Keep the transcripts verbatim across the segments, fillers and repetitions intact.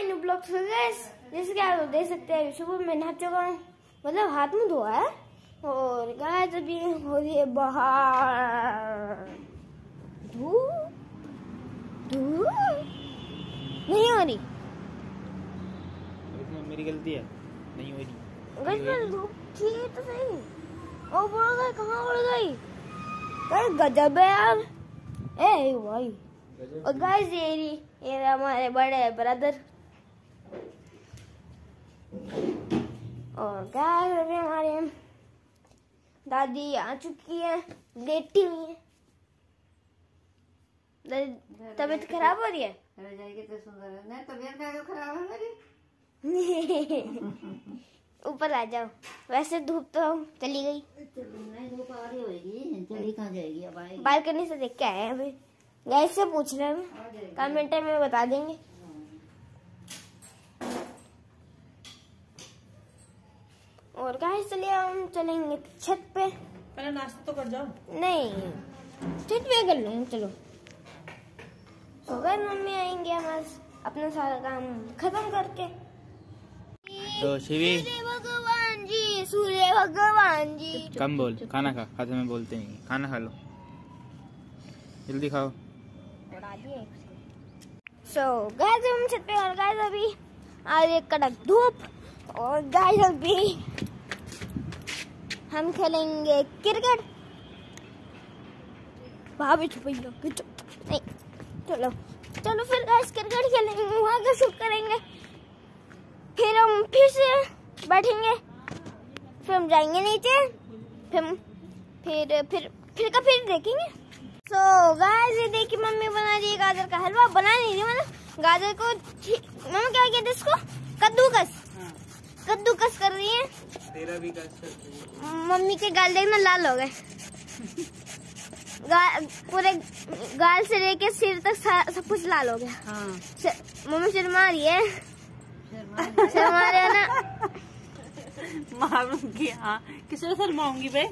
New blog से guys, जैसे कि आप देख सकते हैं सुबह मैं नहा चुका हूँ, मतलब हाथ मुंह धोआ है। और गाइस अभी हो रही है बाहर धूप, धूप नहीं हो रही। इसमें मेरी गलती है, नहीं हो रही। गाइस पर धूप थी तो सही। ओ बोल गई, कहाँ उड़ गई? गाइस गजब है यार। ए भाई, और गाइस ये ये हमारे बड़े ब्रदर। और गाइस अभी हमारे दादी आ चुकी है, लेटी हुई है। तबीयत खराब हो रही है? कितने सुंदर है। नहीं तबीयत क्या खराब है मेरी? ऊपर आ जाओ। वैसे धूप तो चली गई। नहीं धूप आ रही होगी, चली कहाँ जाएगी अब आएगी। बालकनी से देख के आए हैं अभी। गाइस से पूछ रहे हैं, कमेंट में बता देंगे। और गाइस चलिए हम चलेंगे छत पे। पहले नाश्ता तो कर जाओ। नहीं छत पे कर लूंगी, चलो। तो गाइस मम्मी आएंगे हमारे अपना सारा काम खत्म करके। तो शिवी, सूर्य भगवान जी, सूर्य भगवान जी। कम बोल, खाना खा। खाते में बोलते नहीं, खाना खा लो, जल्दी खाओ। सो गाइस हम छत पे, और गाइस अभी आज एक कड़क धूप। और गाइस अभी हम खेलेंगे क्रिकेट। भाभी छुपी लो, नहीं चलो चलो फिर गाइस क्रिकेट खेलेंगे, वहाँ का शूट करेंगे। फिर हम फिर से बैठेंगे, फिर हम जाएंगे नीचे, फिर फिर फिर फिर का फिर देखेंगे। सो so, गाइस ये देखिए मम्मी बना रही है गाजर का हलवा। बना नहीं रही, मतलब गाजर को मम्मी क्या कहते हैं इसको, कद्दूकस। कद्दूकस कर रही है। तेरा भी कस। मम्मी के गाल देखना लाल हो गए। पूरे गाल से लेके सिर तक सब कुछ लाल हो गया। हाँ। मम्मी शर्मा रही है, शर्मा रही है ना। मारूंगी। हाँ किसे शर्माऊंगी बे?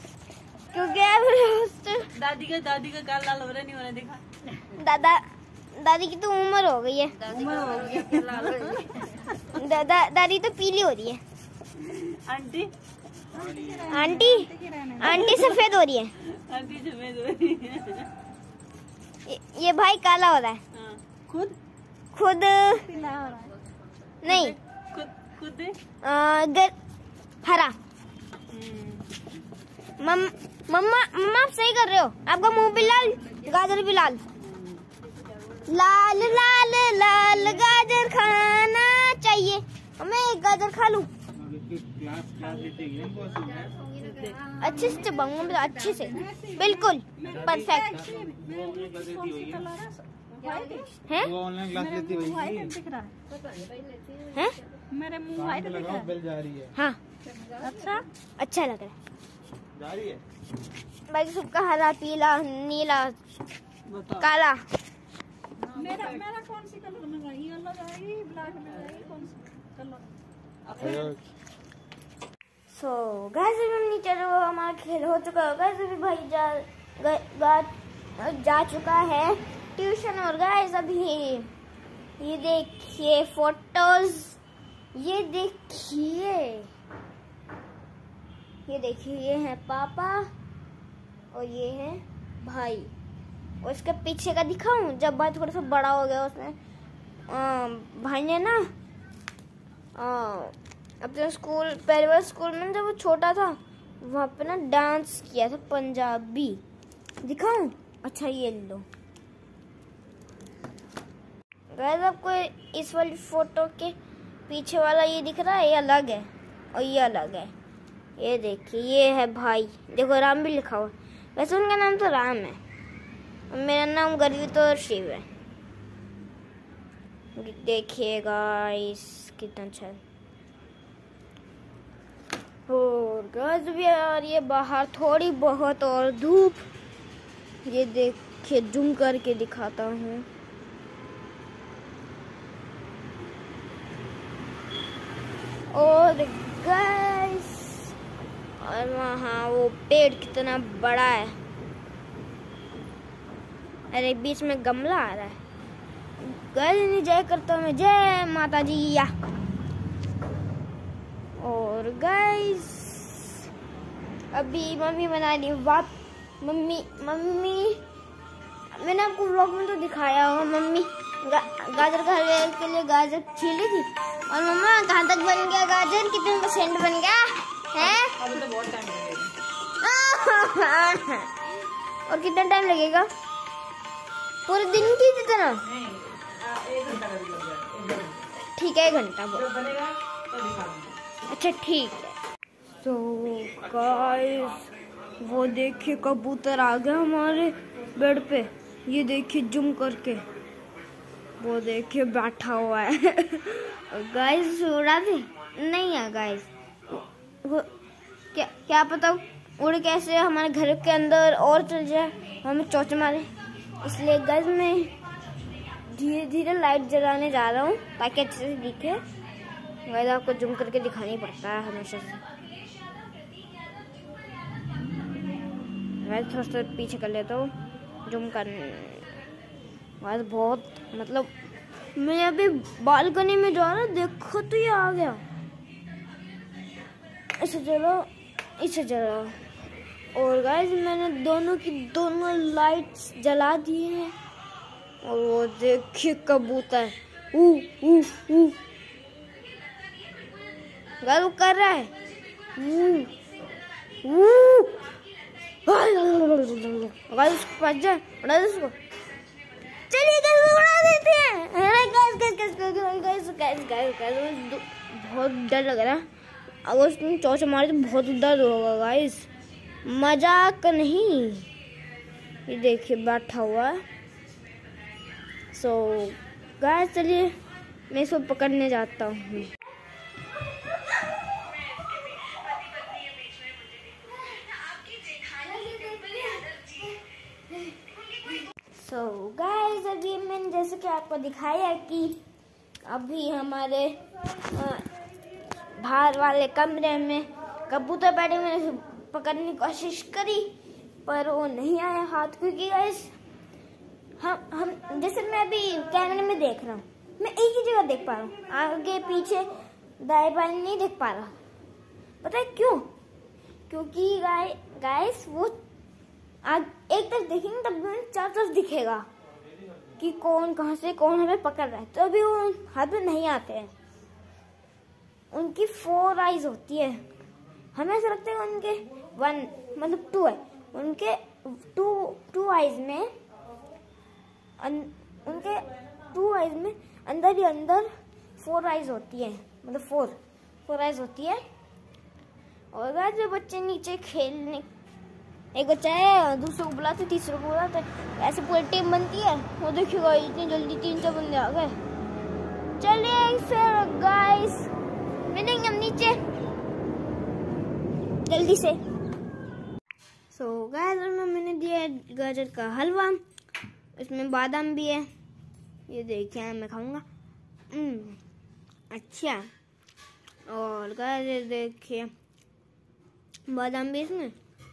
क्योंकि दादी का दादी का गाल लाल हो रहा नहीं हो रहा देखा। दादा दादी की तो उम्र हो गई है। उम्र हो गई है, लाल हो रही है। दादा दादी तो पीली हो रही है। आंटी आंटी आंटी सफेद हो रही है। आंटी सफेद हो रही है। ये, ये भाई काला हो रहा है। हाँ। खुद खुद पीला हो रहा है। नहीं, खुद खुद आ, गर, हरा। मम, मम्मा मम्मा आप सही कर रहे हो। आपका मुंह भी लाल, गाजर भी लाल। लाल लाल लाल गाजर खाना चाहिए। मैं एक गाजर खा लूं। अच्छे से चबाऊंगा, अच्छे से, बिल्कुल परफेक्ट। है ऑनलाइन क्लास लेती है हैं? मेरे मुंह व्हाइट दिख रहा है। बेल जा रही है। हाँ अच्छा अच्छा लग रहा है। जा रही है। बाकी सबका हरा, पीला, नीला, बताओ। काला। मेरा मेरा कौन सी कलर में है? येलो जाएगी, ब्लैक में जाएगी, कौन सी कलर? सो गाइस अभी हम नीचे, जो हमारा खेल हो चुका है। गाइस अभी भाई जा गा, गा, जा चुका है ट्यूशन। और गाइस अभी ये देखिए फोटोज, ये देखिए, ये देखिए, ये है पापा और ये है भाई। और इसके पीछे का दिखाऊं, जब भाई थोड़ा सा बड़ा हो गया, उसने आ, भाई ने ना आ, अपने स्कूल, पहले स्कूल में जब वो छोटा था, वहाँ पे ना डांस किया था पंजाबी। दिखाऊं? अच्छा ये लो गाइस, आपको इस वाली फोटो के पीछे वाला ये दिख रहा है, ये अलग है और ये अलग है। ये देखिए, ये है भाई, देखो राम भी लिखा हुआ। वैसे उनका नाम तो राम है और मेरा नाम गर्वित और शिव है। देखिए गाइस कितना अच्छा है। और गाइस भी आ रही है बाहर थोड़ी बहुत और धूप। ये देखिए, जूम करके दिखाता हूँ। और गाइस, और वहाँ वो पेड़ कितना बड़ा है। अरे बीच में गमला आ रहा है। गाइस जय करता हूँ मैं, जय माता जी या। और गाइस अभी मम्मी बना रही वाप मम्मी मम्मी मैंने आपको व्लॉग में तो दिखाया होगा, मम्मी गा, गाजर का हलवे के लिए गाजर छीली थी। और मम्मा कहाँ तक बन गया गाजर, कितने परसेंट बन गया है? अभी तो बहुत टाइम लगेगा। और कितना टाइम लगेगा? पूरे दिन की जितना? नहीं, आ, एक घंटा का भी लग जाएगा, एक घंटा। ठीक है, एक घंटा वो। जब बनेगा तो दिखा दूंगा। अच्छा ठीक है। तो गाइस वो देखिए कबूतर आ गया हमारे बेड पे, ये देखिए जूम करके, वो देखिए बैठा हुआ है। गाइस उड़ा दे नहीं है गाइस, वो क्या क्या पता उड़ कैसे हमारे घर के अंदर और चल जाए, हमें चोंच मारे। इसलिए गाइस मैं धीरे धीरे लाइट जलाने जा रहा हूँ ताकि अच्छे से दिखे। गाइस आपको जूम करके दिखाना ही पड़ता है हमेशा से। गाइस थोड़ा सा पीछे कर लेता हूँ जूम कर। गाइस बहुत मतलब मैं अभी बालकनी में जा रहा, देखो तो ये आ गया। इसे जला इसे जला। और गाइस मैंने दोनों की दोनों लाइट्स जला दी हैं। और वो देखिए कबूतर ऊ ऊ ऊ गाइस वो कर रहा है ऊ ऊ। गाइस उसको पास जाए, उड़ा दे उसको। चलिए गाइस उड़ा देते हैं। Guys guys guys guys guys guys guys बहुत डर लग रहा है, अगर उसने चोंच मारी तो बहुत दर्द होगा गाइस, मजाक नहीं। ये देखिए बैठा हुआ है। सो गाइस चलिए मैं इसको पकड़ने जाता हूँ। सो so, गाइस अभी मैंने जैसे कि आपको दिखाया कि अभी हमारे बाहर वाले कमरे में कबूतर बैठे, मैंने पकड़ने की कोशिश करी पर वो नहीं आया हाथ, क्योंकि गाइस हम हम जैसे मैं अभी कैमरे में देख रहा हूँ, मैं एक ही जगह देख पा रहा हूँ, आगे पीछे दाएं बाएं नहीं देख पा रहा। पता है क्यों? क्योंकि गाय गाइस वो आज एक तरफ देखेंगे तब चार तरफ दिखेगा कि कौन कहां से कौन हमें पकड़ रहा है, तो अभी वो हाथ में नहीं आते हैं। उनकी फोर आईज होती है, हमें ऐसा लगता है उनके वन मतलब टू है, उनके टू टू आईज में अन, उनके टू आईज में अंदर ही अंदर फोर आईज होती है, मतलब फोर फोर आईज होती है। और गाइस जो बच्चे नीचे खेलने, एक बच्चा है दूसरे को बुलाते तीसरे को बुलाते, ऐसे पूरी टीम बनती है। वो देखिएगा इतनी जल्दी तीन चार बंदे आ गए। चलिए फिर गाइस मिलेंगे हम नीचे जल्दी से। सो so, गाइस मैंने दिया गाजर का हलवा, इसमें बादाम भी है, ये देखिए मैं खाऊंगा। अच्छा और गाइस देखिए बादाम भी इसमें।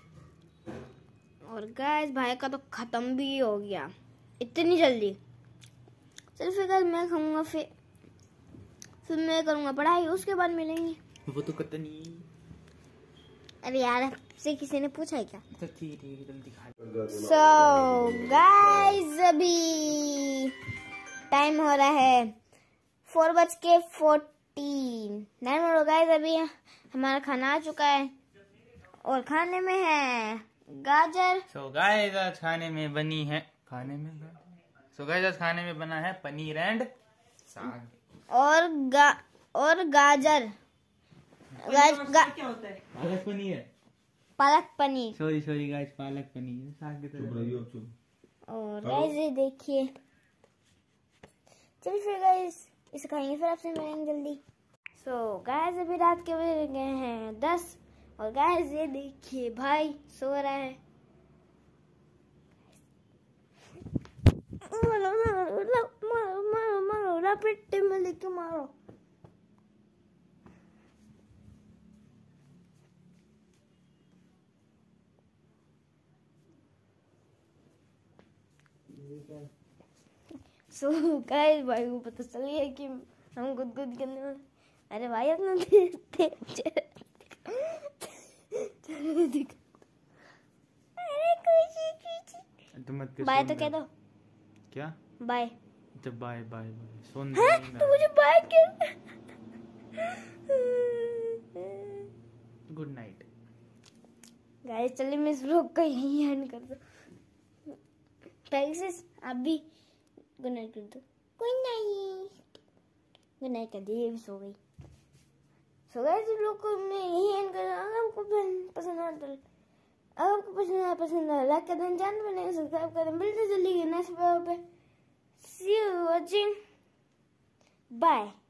और गाइस भाई का तो खत्म भी हो गया इतनी जल्दी। चल फिर गाइस मैं खाऊंगा, फिर फिर मैं करूंगा पढ़ाई, उसके बाद मिलेंगे। वो तो कतनी। अरे यार आपसे किसी ने पूछा है क्या? तो ठीक है जल्दी खा। सो गाइस अभी टाइम हो रहा है फोर बज के फोर्टीन नाइन हो गाइस। अभी हमारा खाना आ चुका है और खाने में है गाजर। सो गाइस आज खाने में बनी है खाने में सो गाइस आज खाने में बना है पनीर एंड साग और गा और गाजर गाज, गा, क्या होता है? Palak paneer palak paneer sorry sorry guys palak paneer साग की तरह। और गाइस ये देखिए। चलिए फिर गाइस इसे खाएंगे, फिर आपसे मिलेंगे जल्दी। सो so, गाइस अभी रात के बज गए हैं दस और गाइस ये देखिए भाई सो रहा है। मारो मारो मारो मारो मारो रैपिड में लेके मारो। सो गाइस भाई को पता चल गया कि हम गुदगुद करने वाले। अरे भाई अपना देखते चलो दिख। अरे खुशी खुशी तुम मत बाय तो कह दो। क्या बाय? तो बाय बाय बाय सोन हाँ तो मुझे बाय कर। गुड नाइट गाइस चलिए मैं इस व्लॉग को यहीं एंड कर दूं। पैक्सिस आप भी गुड नाइट कर दो। गुड नाइट गुड नाइट कर दी, ये भी सो गई। सो गाइस इस व्लॉग को मैं यहीं एंड कर दूं। अगर आपको पसंद आया तो अगर आपको पसंद आया पसंद आया लाइक कर दें, चैनल पर नए सब्सक्राइब कर दें। मिलते जल्दी नेक्स्ट वीडियो पे। See you watching, bye.